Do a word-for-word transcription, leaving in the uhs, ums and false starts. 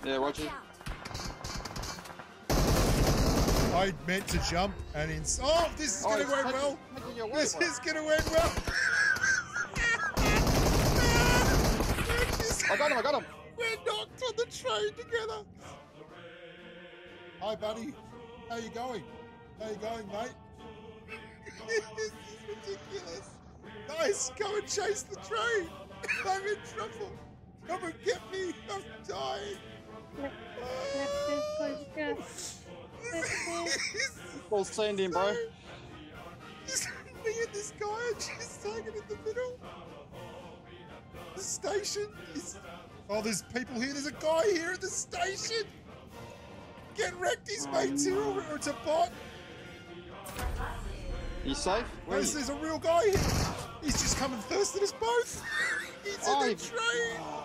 Yeah, Roger. I meant to jump and in. Oh, this is Oh, going to it's work taking- well. taking your way, This bro. is going to work well. I got him, I got him. We're knocked on the train together. Hi, buddy. How you going? How you going, mate? This is ridiculous. Guys, come and chase the train. I'm in trouble. Come and get me. I'm dying. Full send in, bro. Just me and this guy are just taking in the middle. The station is... Oh, there's people here. There's a guy here at the station. Get wrecked, his mates here, or, or it's a bot. You safe? Where There's, are you? there's a real guy here. He's just come and thirsted us both. He's Oh, in he- the train.